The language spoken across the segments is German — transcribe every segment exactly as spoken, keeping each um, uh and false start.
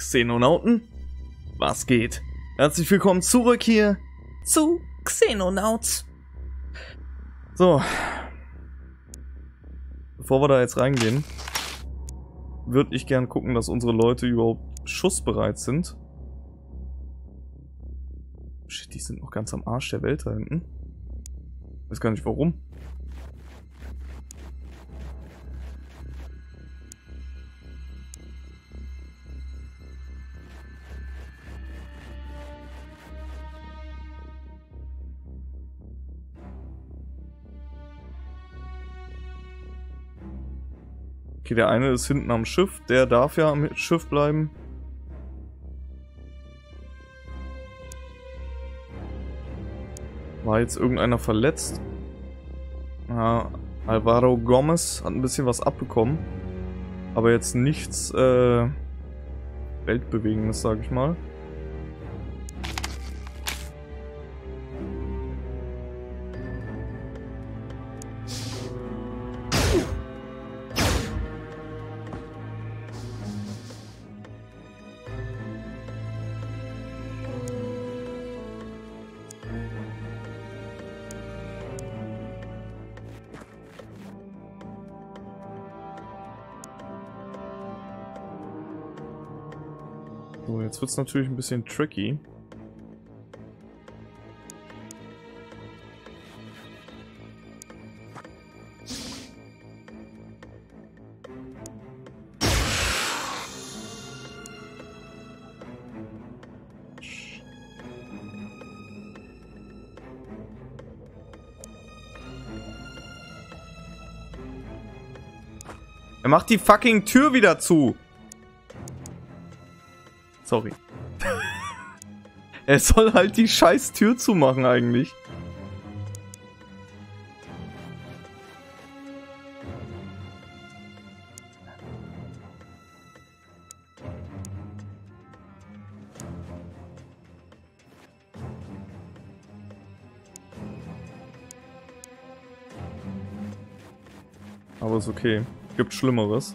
Xenonauten? Was geht? Herzlich willkommen zurück hier zu Xenonauts. So. Bevor wir da jetzt reingehen, würde ich gern gucken, dass unsere Leute überhaupt schussbereit sind. Shit, die sind noch ganz am Arsch der Welt da hinten. Weiß gar nicht warum. Okay, der eine ist hinten am Schiff, der darf ja am Schiff bleiben. War jetzt irgendeiner verletzt? Ja, Alvaro Gomez hat ein bisschen was abbekommen. Aber jetzt nichts äh, Weltbewegendes, sag ich mal. So, jetzt wird es natürlich ein bisschen tricky. Er macht die fucking Tür wieder zu. Sorry. Er soll halt die scheiß Tür zumachen eigentlich. Aber ist okay. Gibt Schlimmeres.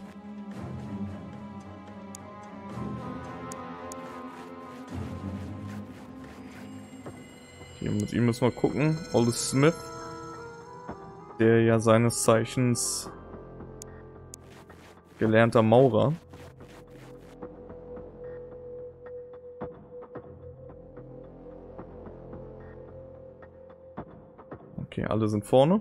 Okay, mit ihm müssen wir gucken. Ole Smith, der ja seines Zeichens gelernter Maurer. Okay, alle sind vorne.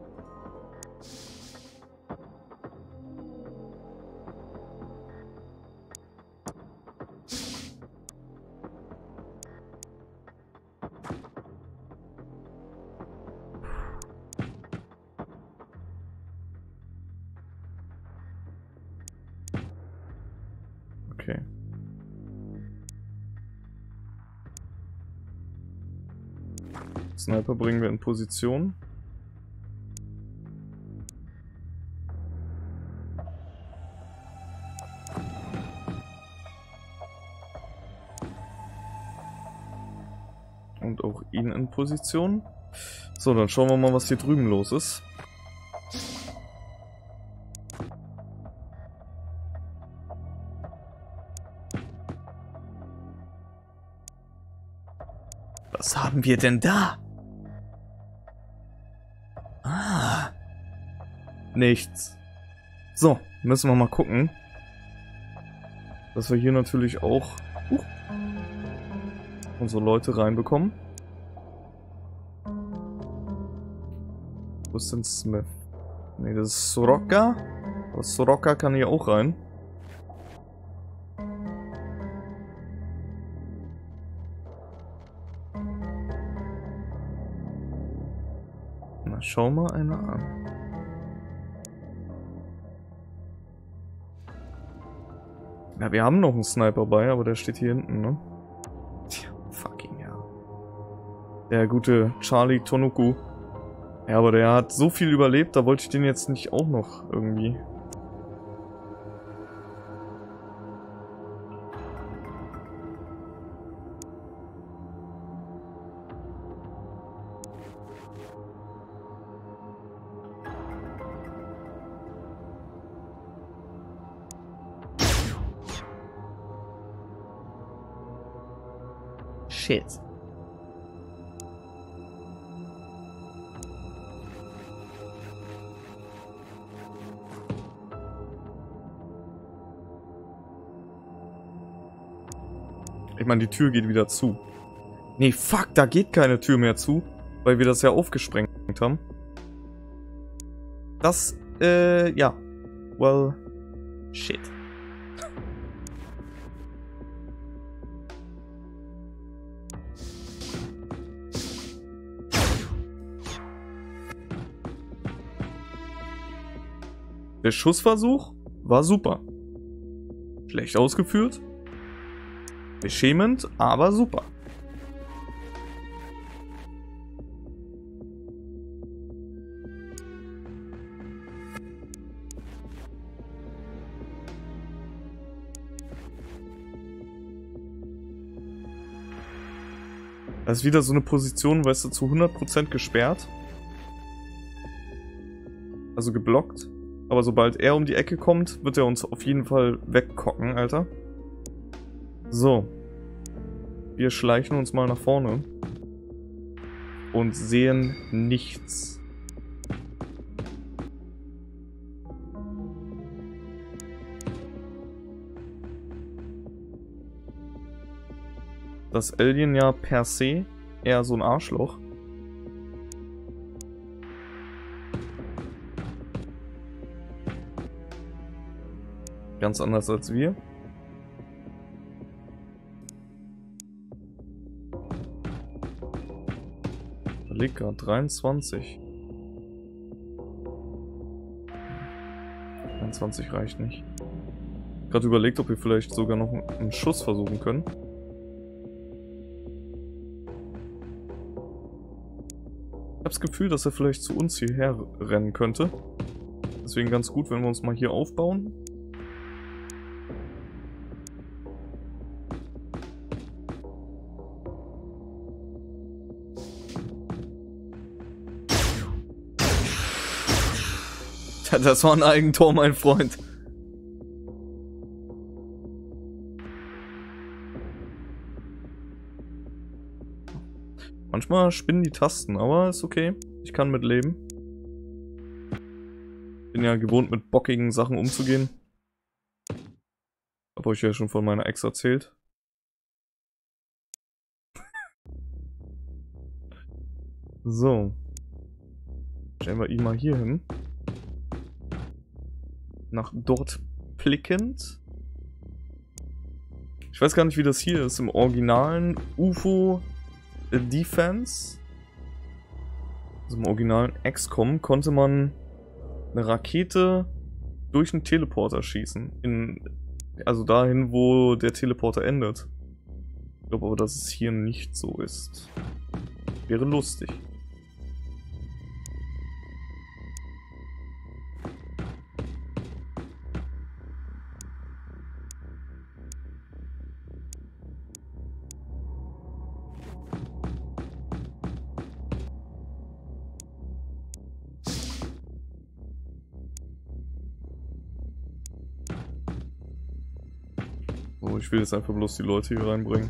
Okay. Sniper bringen wir in Position. Und auch ihn in Position. So, dann schauen wir mal, was hier drüben los ist. Was haben wir denn da? Ah. Nichts. So, müssen wir mal gucken. Dass wir hier natürlich auch uh, unsere Leute reinbekommen. Wo ist denn Smith? Ne, das ist Soroka. Aber Soroka kann hier auch rein. Na, schau mal einer an. Ja, wir haben noch einen Sniper bei, aber der steht hier hinten, ne? Tja, fucking ja. Der gute Charlie Tonuku. Ja, aber der hat so viel überlebt, da wollte ich den jetzt nicht auch noch irgendwie. Shit. Ich meine, die Tür geht wieder zu. Nee, fuck, da geht keine Tür mehr zu, weil wir das ja aufgesprengt haben. Das, äh, ja. Well, shit. Der Schussversuch war super. Schlecht ausgeführt. Beschämend, aber super. Das ist wieder so eine Position, weißt du, zu hundert Prozent gesperrt. Also geblockt. Aber sobald er um die Ecke kommt, wird er uns auf jeden Fall wegkocken, Alter. So. Wir schleichen uns mal nach vorne. Und sehen nichts. Das Alien ja per se eher so ein Arschloch. Ganz anders als wir. Überleg grad, dreiundzwanzig. dreiundzwanzig reicht nicht. Gerade überlegt, ob wir vielleicht sogar noch einen Schuss versuchen können. Ich habe das Gefühl, dass er vielleicht zu uns hierher rennen könnte. Deswegen ganz gut, wenn wir uns mal hier aufbauen. Das war ein Eigentor, mein Freund. Manchmal spinnen die Tasten, aber ist okay. Ich kann mit leben. Bin ja gewohnt, mit bockigen Sachen umzugehen. Hab euch ja schon von meiner Ex erzählt. So. Stellen wir ihn mal hier hin. Nach dort blickend. Ich weiß gar nicht, wie das hier ist. Im originalen U F O Defense, also im originalen X COM, konnte man eine Rakete durch einen Teleporter schießen. In, also dahin, wo der Teleporter endet. Ich glaube aber, dass es hier nicht so ist. Wäre lustig. Oh, ich will jetzt einfach bloß die Leute hier reinbringen.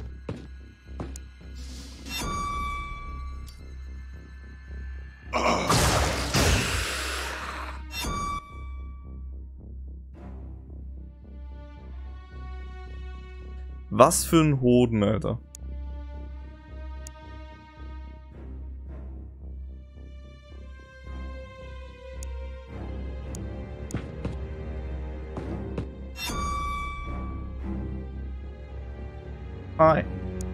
Was für ein Hoden, Alter. Hi.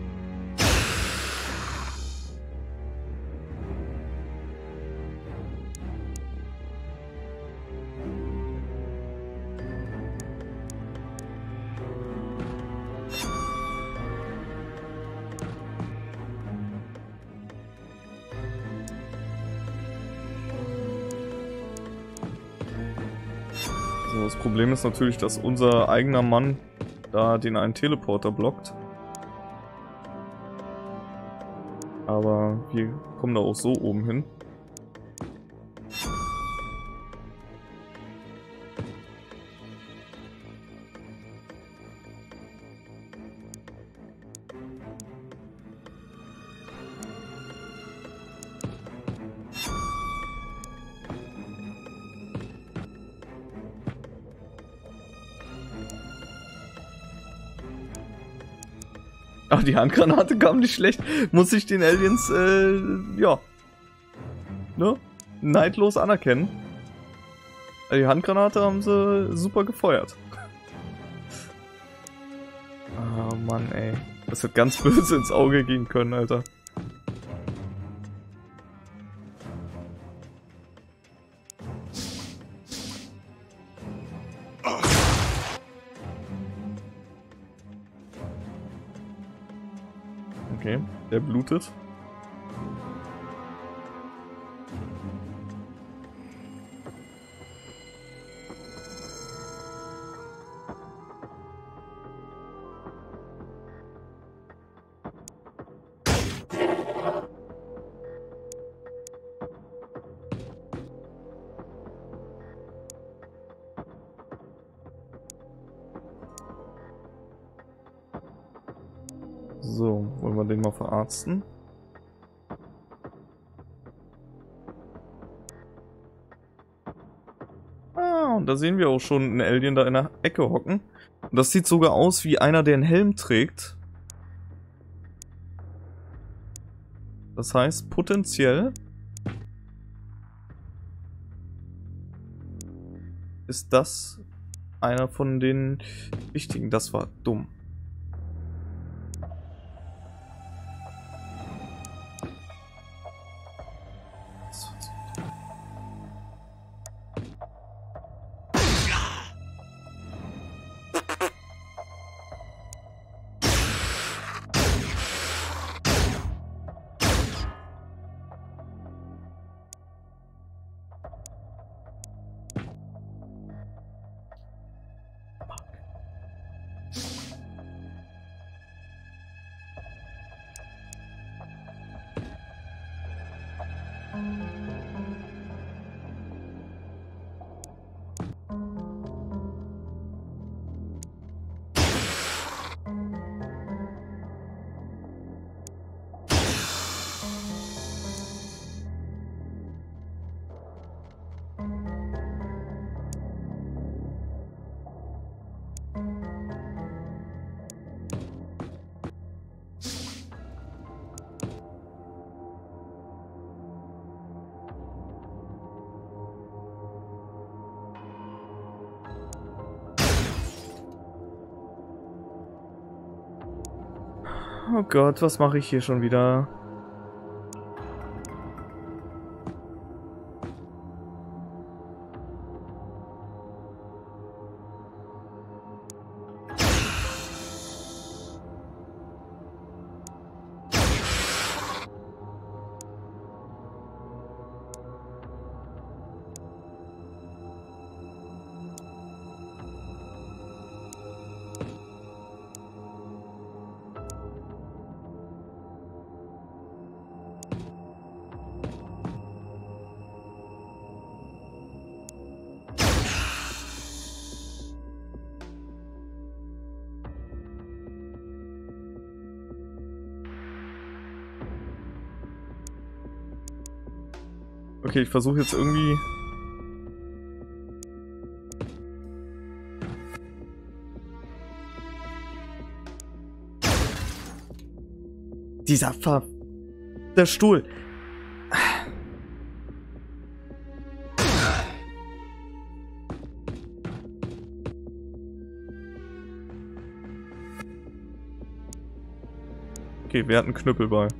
So, das Problem ist natürlich, dass unser eigener Mann da den einen Teleporter blockt. Aber wir kommen da auch so oben hin. Aber die Handgranate kam nicht schlecht. Muss ich den Aliens, äh, ja. Ne? Neidlos anerkennen. Die Handgranate haben sie super gefeuert. Ah, Mann, ey. Das wird ganz böse ins Auge gehen können, Alter. Okay, der blutet. So, wollen wir den mal verarzten? Ah, und da sehen wir auch schon einen Alien da in der Ecke hocken. Und das sieht sogar aus wie einer, der einen Helm trägt. Das heißt, potenziell ist das einer von den wichtigen. Das war dumm. Oh Gott, was mache ich hier schon wieder? Okay, ich versuche jetzt irgendwie... Dieser Ver... Der Stuhl. Okay, wir hatten einen Knüppel bei.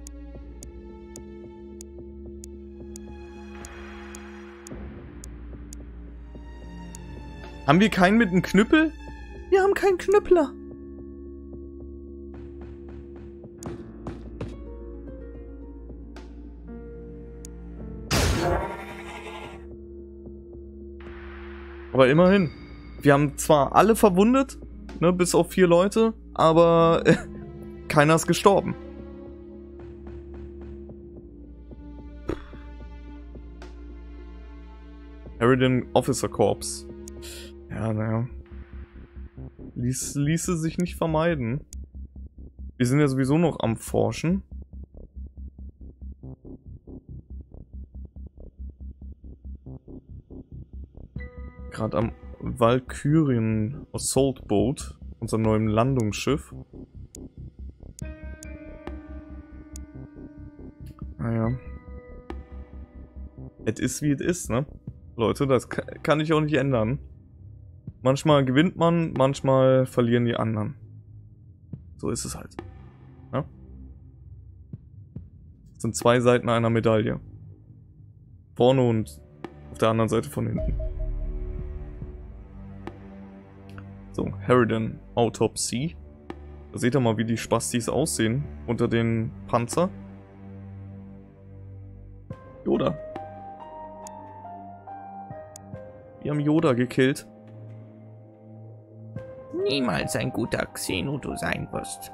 Haben wir keinen mit einem Knüppel? Wir haben keinen Knüppler. Aber immerhin. Wir haben zwar alle verwundet, ne, bis auf vier Leute, aber äh, keiner ist gestorben. Harridan Officer Corps. Ja, naja. Ließ, ließe sich nicht vermeiden. Wir sind ja sowieso noch am Forschen. Gerade am Valkyrien Assault Boat, unserem neuen Landungsschiff. Naja. Es ist wie es ist, ne? Leute, das kann ich auch nicht ändern. Manchmal gewinnt man, manchmal verlieren die anderen. So ist es halt. Ja? Das sind zwei Seiten einer Medaille. Vorne und auf der anderen Seite von hinten. So, Harridan Autopsy. Da seht ihr mal, wie die Spastis aussehen unter den Panzer. Yoda. Wir haben Yoda gekillt. Niemals ein guter Xeno du sein wirst.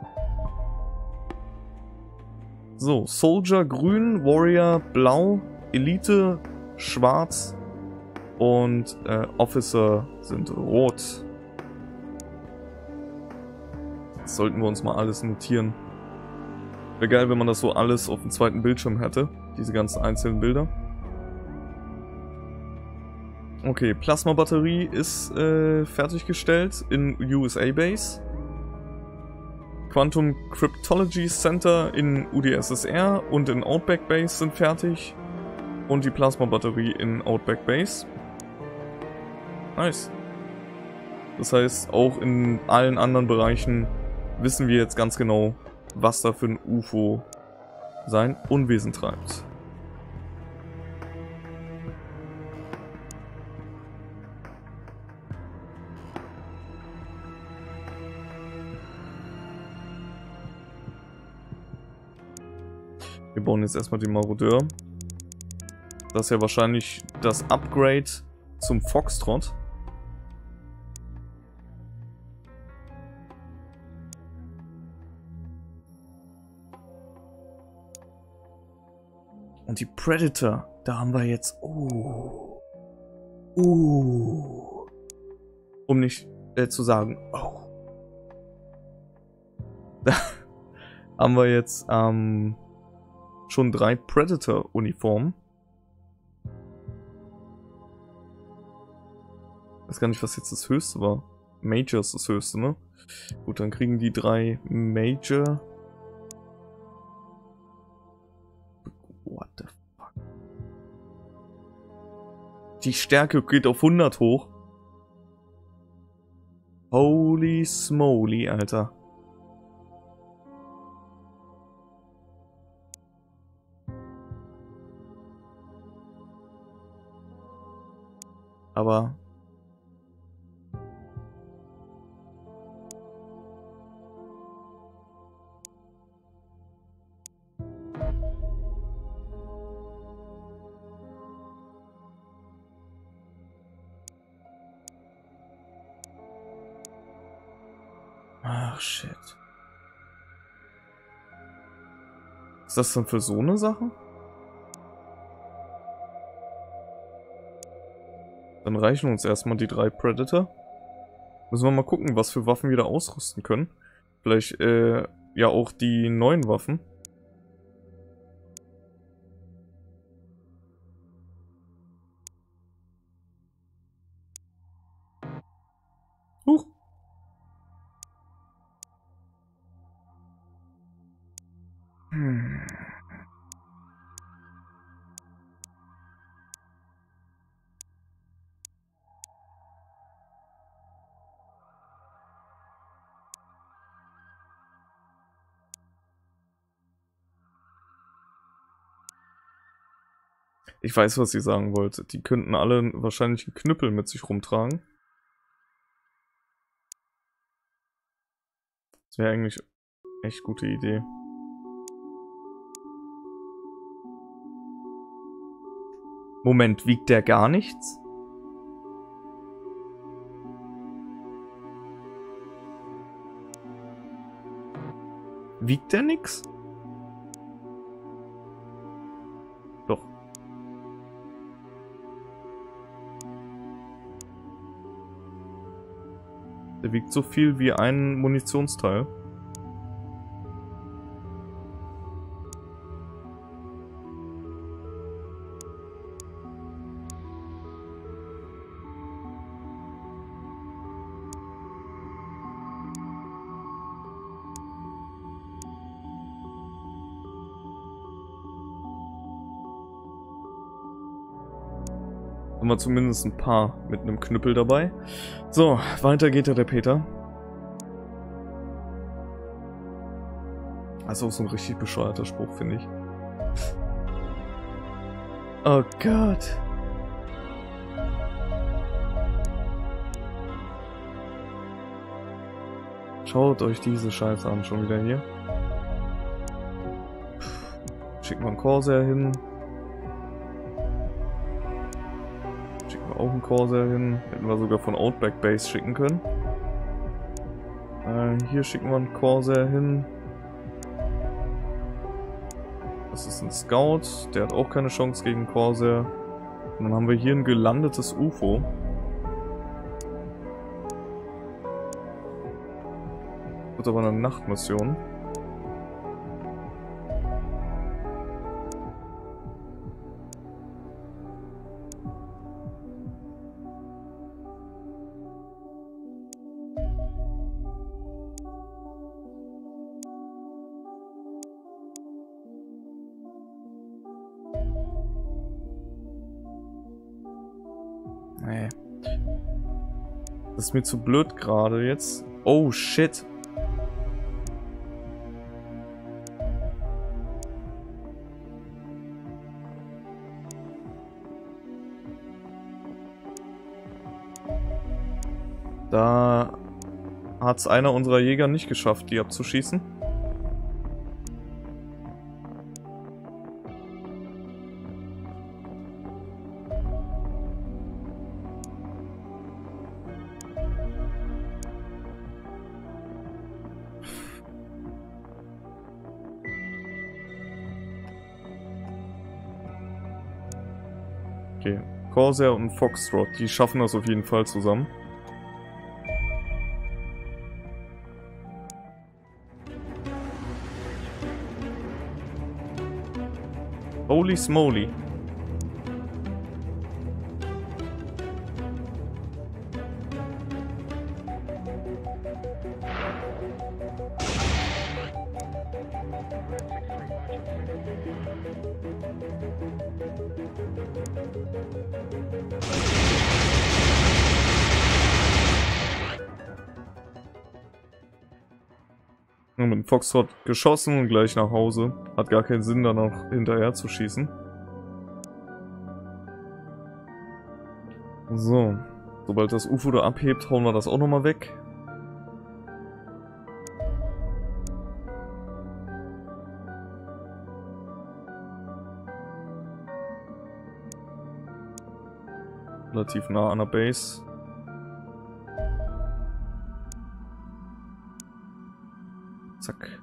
So, Soldier grün, Warrior blau, Elite schwarz und äh, Officer sind rot. Das sollten wir uns mal alles notieren. Wäre geil, wenn man das so alles auf dem zweiten Bildschirm hätte. Diese ganzen einzelnen Bilder. Okay, Plasma-Batterie ist äh, fertiggestellt in U S A Base. Quantum Cryptology Center in U D S S R und in Outback Base sind fertig. Und die Plasma-Batterie in Outback Base. Nice. Das heißt, auch in allen anderen Bereichen wissen wir jetzt ganz genau, was da für ein U F O sein Unwesen treibt. Wir bauen jetzt erstmal den Marodeur. Das ist ja wahrscheinlich das Upgrade zum Foxtrot. Und die Predator, da haben wir jetzt... Uh, uh, um nicht äh, zu sagen... Oh. Da haben wir jetzt ähm, schon drei Predator-Uniformen. Ich weiß gar nicht, was jetzt das höchste war. Major ist das höchste, ne? Gut, dann kriegen die drei Major... What the fuck? Die Stärke geht auf hundert hoch. Holy smoly, Alter. Aber... Ach, shit. Was ist das denn für so eine Sache? Dann reichen uns erstmal die drei Predator. Müssen wir mal gucken, was für Waffen wir da ausrüsten können. Vielleicht, äh, ja auch die neuen Waffen. Huch. Hm. Ich weiß, was ihr sagen wollt. Die könnten alle wahrscheinlich einen Knüppel mit sich rumtragen. Das wäre eigentlich echt gute Idee. Moment, wiegt der gar nichts? Wiegt der nix? Doch. Der wiegt so viel wie ein Munitionsteil. Haben wir zumindest ein paar mit einem Knüppel dabei. So, weiter geht ja der Peter. Also auch so ein richtig bescheuerter Spruch, finde ich. Oh Gott. Schaut euch diese Scheiße an, schon wieder hier. Schicken wir einen Corsair hin. Schicken wir auch einen Corsair hin. Hätten wir sogar von Outback Base schicken können. Äh, hier schicken wir einen Corsair hin. Das ist ein Scout, der hat auch keine Chance gegen Corsair. Und dann haben wir hier ein gelandetes U F O. Wird aber eine Nachtmission. Nee. Das ist mir zu blöd gerade jetzt. Oh shit. Da hat es einer unserer Jäger nicht geschafft, die abzuschießen. Okay, Corsair und Foxtrot, die schaffen das auf jeden Fall zusammen. Holy smoly. Mit dem Foxtrot geschossen und gleich nach Hause. Hat gar keinen Sinn, da noch hinterher zu schießen. So. Sobald das U F O da abhebt, hauen wir das auch nochmal weg. Relativ nah an der Base. Zack.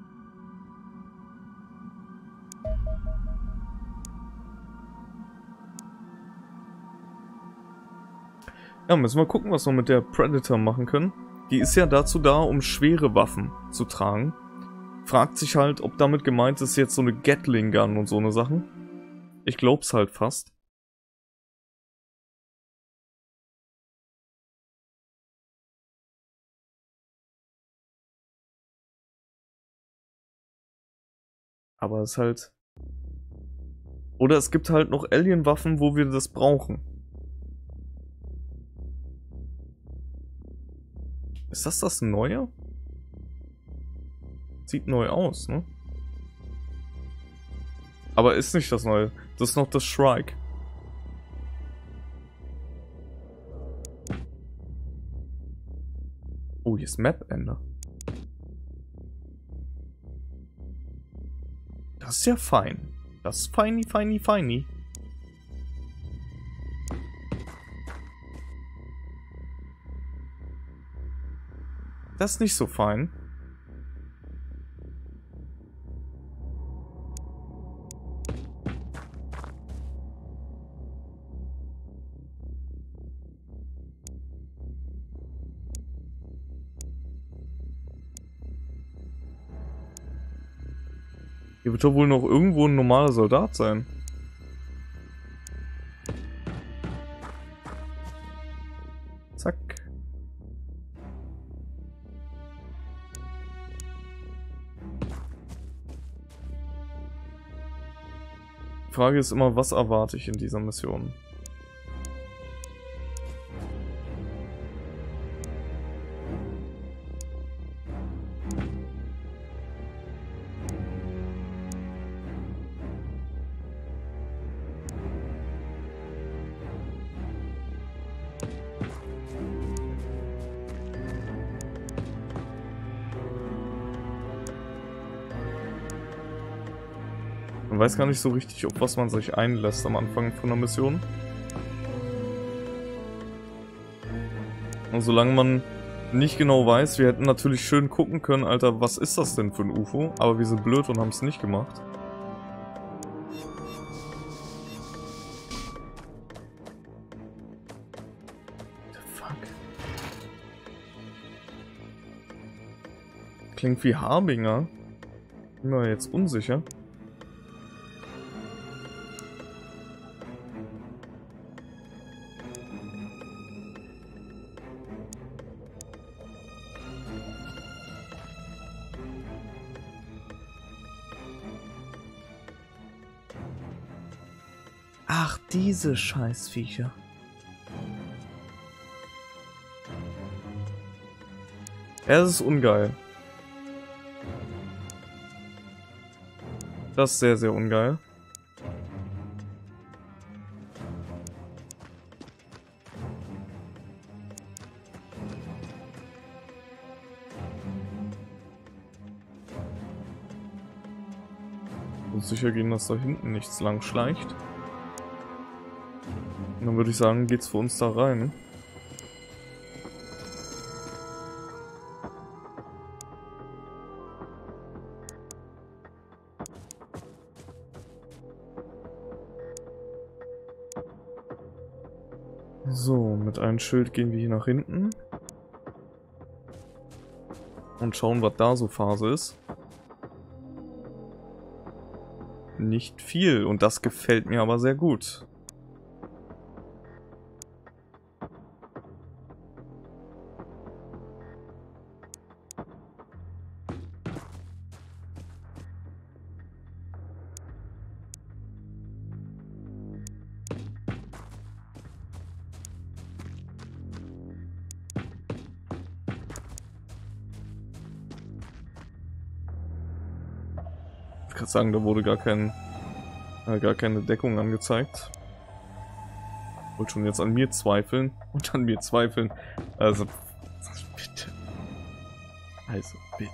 Ja, müssen wir gucken, was wir mit der Predator machen können. Die ist ja dazu da, um schwere Waffen zu tragen. Fragt sich halt, ob damit gemeint ist jetzt so eine Gatling Gun und so eine Sachen. Ich glaub's halt fast. Aber es ist halt... Oder es gibt halt noch Alien-Waffen, wo wir das brauchen. Ist das das Neue? Sieht neu aus, ne? Aber ist nicht das Neue. Das ist noch das Shrike. Oh, hier ist Map-Ende. Das ist ja fein. Das ist feini, feini, feini. Das ist nicht so fein. Hier wird doch wohl noch irgendwo ein normaler Soldat sein. Zack. Die Frage ist immer, was erwarte ich in dieser Mission? weiß gar nicht so richtig, auf was man sich einlässt am Anfang von der Mission. Und solange man nicht genau weiß, wir hätten natürlich schön gucken können, Alter, was ist das denn für ein U F O? Aber wir sind blöd und haben es nicht gemacht. Klingt wie Harbinger. Bin mir jetzt unsicher. Ach, diese Scheißviecher. Ja, das ist ungeil. Das ist sehr, sehr ungeil. Und sicher gehen, dass da hinten nichts lang schleicht. Und dann würde ich sagen, geht's für uns da rein. So, mit einem Schild gehen wir hier nach hinten. Und schauen, was da so Phase ist. Nicht viel, und das gefällt mir aber sehr gut. Ich kann sagen, da wurde gar kein, äh, gar keine Deckung angezeigt. Ich wollte schon jetzt an mir zweifeln und an mir zweifeln. Also, bitte. Also, bitte.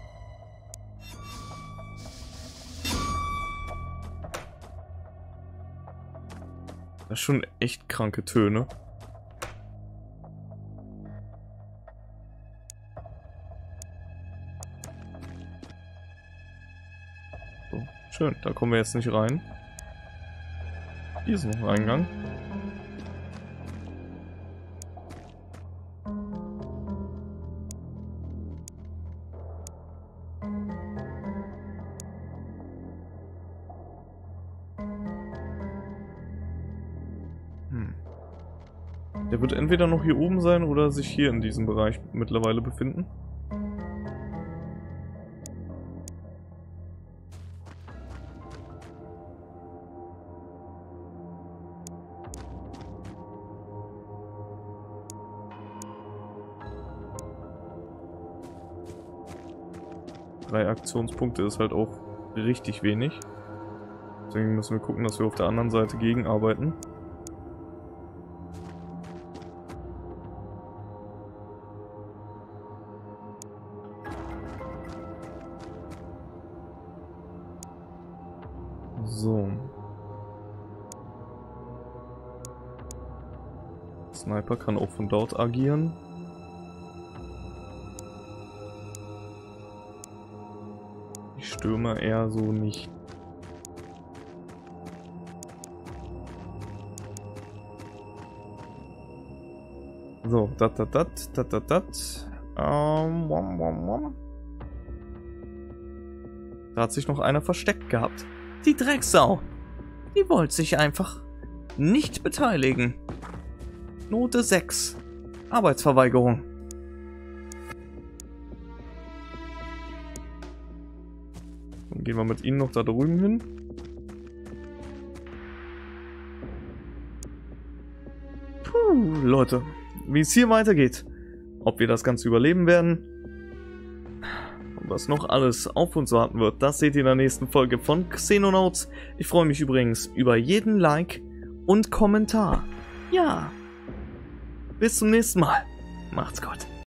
Das ist schon echt kranke Töne. Schön, da kommen wir jetzt nicht rein. Hier ist noch ein Eingang. Hm. Der wird entweder noch hier oben sein oder sich hier in diesem Bereich mittlerweile befinden. Drei Aktionspunkte ist halt auch richtig wenig. Deswegen müssen wir gucken, dass wir auf der anderen Seite gegenarbeiten. So. Sniper kann auch von dort agieren. Stürmer eher so nicht. So, dat, dat, dat, dat, dat, dat. Ähm, wom, wom, wom. Da hat sich noch einer versteckt gehabt. Die Drecksau. Die wollte sich einfach nicht beteiligen. Note sechs. Arbeitsverweigerung. Dann gehen wir mit ihnen noch da drüben hin. Puh, Leute, wie es hier weitergeht, ob wir das Ganze überleben werden und was noch alles auf uns warten wird, das seht ihr in der nächsten Folge von Xenonauts. Ich freue mich übrigens über jeden Like und Kommentar. Ja, bis zum nächsten Mal. Macht's gut.